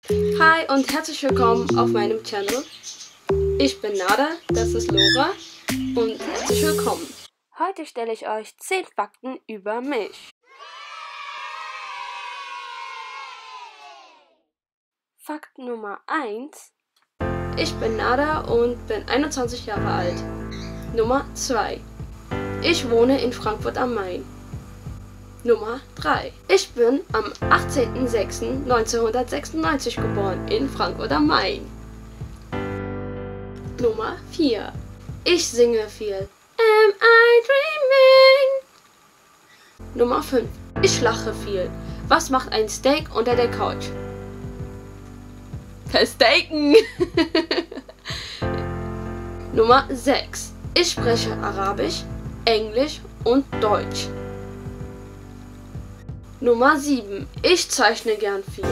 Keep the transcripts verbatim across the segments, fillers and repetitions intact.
Hi und herzlich willkommen auf meinem Channel. Ich bin Nada, das ist Lora und herzlich willkommen. Heute stelle ich euch zehn Fakten über mich. Fakt Nummer eins. Ich bin Nada und bin einundzwanzig Jahre alt. Nummer zwei. Ich wohne in Frankfurt am Main. Nummer drei. Ich bin am achtzehnten sechsten neunzehnhundertsechsundneunzig geboren in Frankfurt am Main. Nummer vier. Ich singe viel. Am I dreaming? Nummer fünf. Ich lache viel. Was macht ein Steak unter der Couch? Versteaken! Nummer sechs. Ich spreche Arabisch, Englisch und Deutsch. Nummer sieben. Ich zeichne gern viel.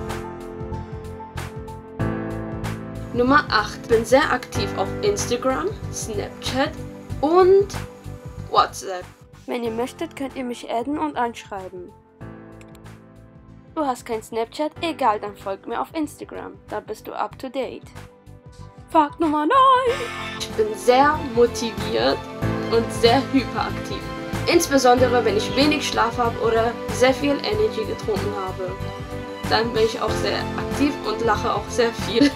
Nummer acht. Ich bin sehr aktiv auf Instagram, Snapchat und WhatsApp. Wenn ihr möchtet, könnt ihr mich adden und anschreiben. Du hast kein Snapchat? Egal, dann folgt mir auf Instagram. Da bist du up to date. Fakt Nummer neun. Ich bin sehr motiviert und sehr hyperaktiv. Insbesondere wenn ich wenig Schlaf habe oder sehr viel Energy getrunken habe. Dann bin ich auch sehr aktiv und lache auch sehr viel.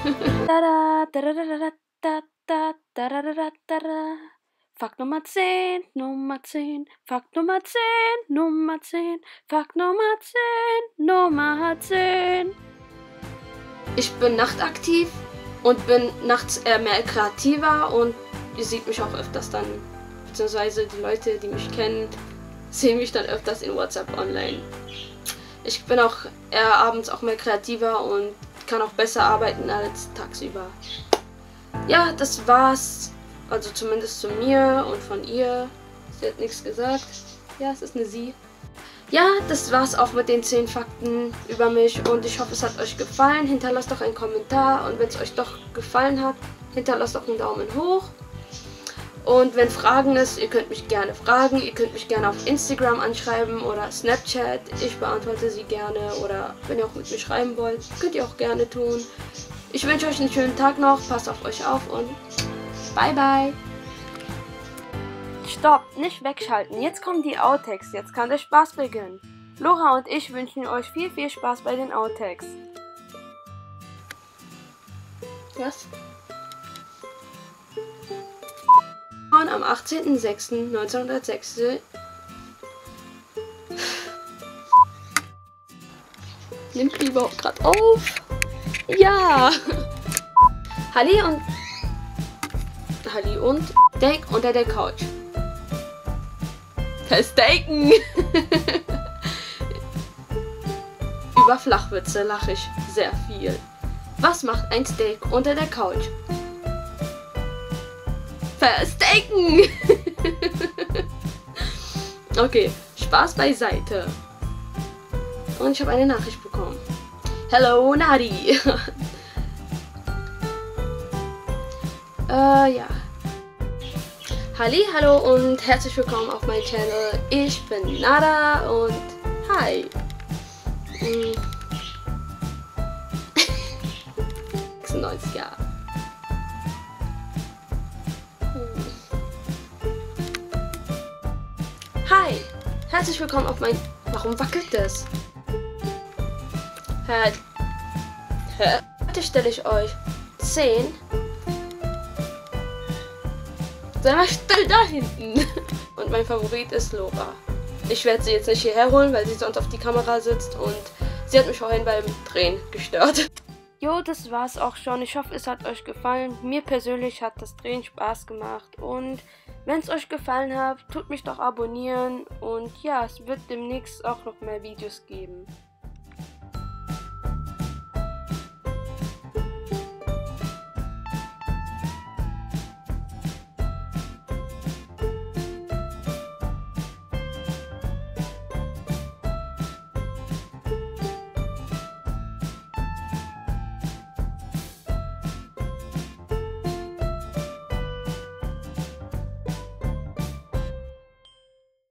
Fakt Nummer zehn, Nummer zehn, Fakt Nummer zehn, Nummer zehn, Fakt Nummer zehn, Nummer zehn. Ich bin nachtaktiv und bin nachts eher mehr kreativer und ihr seht mich auch öfters dann, beziehungsweise die Leute, die mich kennen, sehen mich dann öfters in WhatsApp online. Ich bin auch eher abends auch mehr kreativer und kann auch besser arbeiten als tagsüber. Ja, das war's. Also zumindest zu mir und von ihr. Sie hat nichts gesagt. Ja, es ist eine Sie. Ja, das war's auch mit den zehn Fakten über mich und ich hoffe, es hat euch gefallen. Hinterlasst doch einen Kommentar und wenn es euch doch gefallen hat, hinterlasst doch einen Daumen hoch. Und wenn Fragen ist, ihr könnt mich gerne fragen. Ihr könnt mich gerne auf Instagram anschreiben oder Snapchat. Ich beantworte sie gerne. Oder wenn ihr auch mit mir schreiben wollt, könnt ihr auch gerne tun. Ich wünsche euch einen schönen Tag noch. Passt auf euch auf und bye bye. Stopp, nicht wegschalten. Jetzt kommen die Outtakes. Jetzt kann der Spaß beginnen. Lora und ich wünschen euch viel, viel Spaß bei den Outtakes. Was? Am achtzehnten sechsten neunzehnhundertsechs. Nimmt die überhaupt gerade auf? Ja! Halli und Halli und Steak unter der Couch. Versteaken! Über Flachwitze lache ich sehr viel. Was macht ein Steak unter der Couch? Versteaken! Okay, Spaß beiseite. Und ich habe eine Nachricht bekommen. Hello, Nadi! äh, ja. Halli, hallo und herzlich willkommen auf meinem Channel. Ich bin Nada und hi. Hm. sechsundneunzig Jahre. Hi, herzlich willkommen auf mein... Warum wackelt das? Hä? Hä? Heute stelle ich euch zehn... Sei mal still da hinten! Und mein Favorit ist Lora. Ich werde sie jetzt nicht hierher holen, weil sie sonst auf die Kamera sitzt und sie hat mich vorhin beim Drehen gestört. Jo, das war's auch schon. Ich hoffe, es hat euch gefallen. Mir persönlich hat das Drehen Spaß gemacht. Und wenn es euch gefallen hat, tut mich doch abonnieren. Und ja, es wird demnächst auch noch mehr Videos geben.